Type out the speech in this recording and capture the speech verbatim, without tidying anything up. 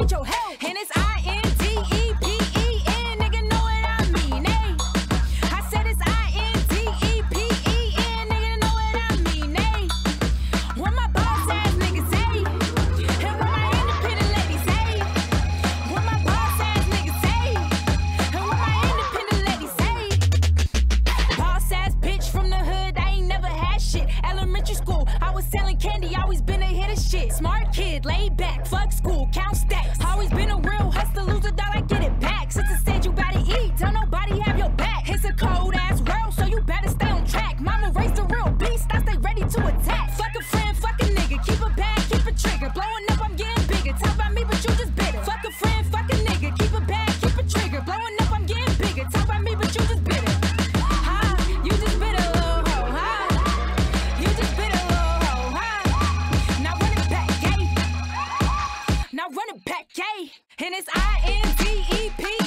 need your help. And it's I N T E P E N, nigga know what I mean, eh? I said it's I N T E P E N, nigga know what I mean, eh? What my boss ass niggas say, and what my independent ladies say. What my boss ass niggas say, and what my independent ladies say. Boss ass bitch from the hood, I ain't never had shit. Elementary school, I was selling candy, always been a hit of shit. Smart kid, laid back, fuck school, count stacks. Always been a real hustler, lose a dollar, get it back. Sister said you better eat, tell nobody have your back. It's a cold ass world, so you better stay on track. Mama raised a real beast, I stay ready to attack. Fuck a friend, fuck a nigga, keep a bag, keep a trigger. Blowing up, I'm getting bigger. Talk about me, but you just bitter. Fuck a friend, fuck a nigga, keep a bag, keep a trigger. Blowing up, I'm getting bigger. Talk about me, but you just bitter. Ha, you just bitter, little hoe. Ha, you just bitter, little hoe. Ha, now run it back, gay. Now run it back, gay. And it's I N T E P